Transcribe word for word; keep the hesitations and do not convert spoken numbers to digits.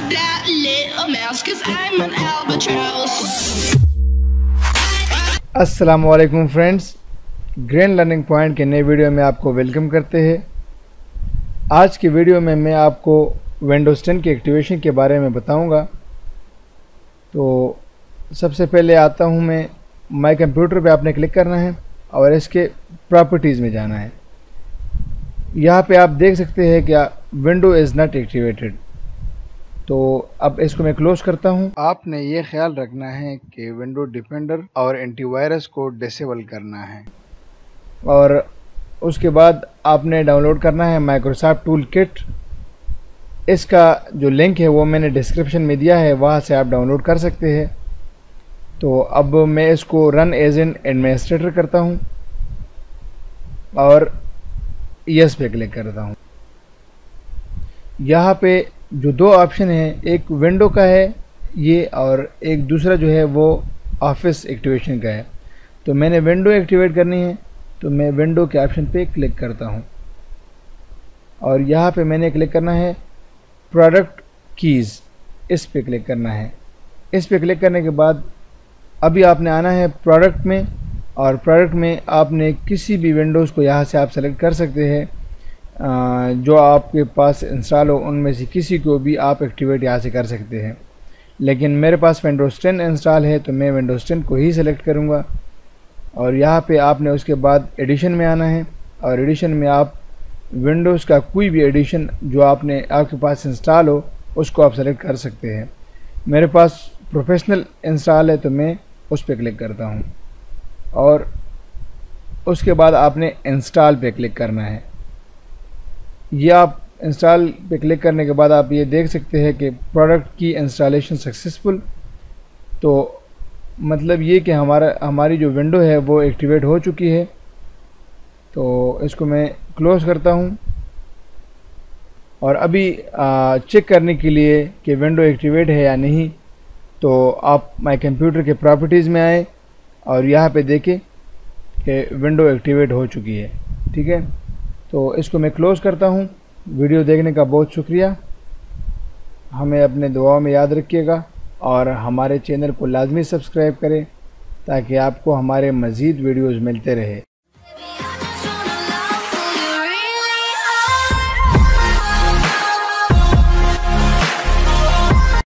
that little mouse, 'cause I'm an albatross. अस्सलामु अलैकुम friends, grand learning point के नए वीडियो में आपको वेलकम करते हैं। आज की वीडियो में मैं आपको विंडोज़ टेन की एक्टिवेशन के बारे में बताऊंगा। तो सबसे पहले आता हूं मैं, माय कंप्यूटर पे आपने क्लिक करना है और इसके प्रॉपर्टीज़ में जाना है। यहाँ पे आप देख सकते हैं क्या विंडो इज़ नॉट एक्टिवेटेड। तो अब इसको मैं क्लोज करता हूँ। आपने ये ख्याल रखना है कि विंडो डिफेंडर और एंटीवायरस को डिसेबल करना है और उसके बाद आपने डाउनलोड करना है माइक्रोसॉफ्ट टूल किट। इसका जो लिंक है वो मैंने डिस्क्रिप्शन में दिया है, वहाँ से आप डाउनलोड कर सकते हैं। तो अब मैं इसको रन एज एन एडमिनिस्ट्रेटर करता हूँ और यस पे क्लिक करता हूँ। यहाँ पे जो दो ऑप्शन है, एक विंडो का है ये और एक दूसरा जो है वो ऑफिस एक्टिवेशन का है। तो मैंने विंडो एक्टिवेट करनी है तो मैं विंडो के ऑप्शन पे क्लिक करता हूँ और यहाँ पे मैंने क्लिक करना है प्रोडक्ट कीज़, इस पे क्लिक करना है। इस पे क्लिक करने के बाद अभी आपने आना है प्रोडक्ट में और प्रोडक्ट में आपने किसी भी विंडोज़ को यहाँ से आप सेलेक्ट कर सकते हैं जो आपके पास इंस्टॉल हो, उनमें से किसी को भी आप एक्टिवेट यहाँ से कर सकते हैं। लेकिन मेरे पास विंडोज़ टेन इंस्टॉल है तो मैं विंडोज़ टेन को ही सेलेक्ट करूँगा। और यहाँ पे आपने उसके बाद एडिशन में आना है और एडिशन में आप विंडोज़ का कोई भी एडिशन जो आपने आपके पास इंस्टॉल हो उसको आप सेलेक्ट कर सकते हैं। मेरे पास प्रोफेशनल इंस्टॉल है तो मैं उस पर क्लिक करता हूँ और उसके बाद आपने इंस्टॉल पे क्लिक करना है। ये आप इंस्टॉल पे क्लिक करने के बाद आप ये देख सकते हैं कि प्रोडक्ट की इंस्टॉलेशन सक्सेसफुल। तो मतलब ये कि हमारा हमारी जो विंडो है वो एक्टिवेट हो चुकी है। तो इसको मैं क्लोज करता हूँ और अभी आ, चेक करने के लिए कि विंडो एक्टिवेट है या नहीं, तो आप माय कंप्यूटर के प्रॉपर्टीज़ में आए और यहाँ पे देखें कि विंडो एक्टिवेट हो चुकी है। ठीक है, तो इसको मैं क्लोज़ करता हूँ। वीडियो देखने का बहुत शुक्रिया। हमें अपने दुआओं में याद रखिएगा और हमारे चैनल को लाजमी सब्सक्राइब करें ताकि आपको हमारे मज़ीद वीडियोज़ मिलते रहे।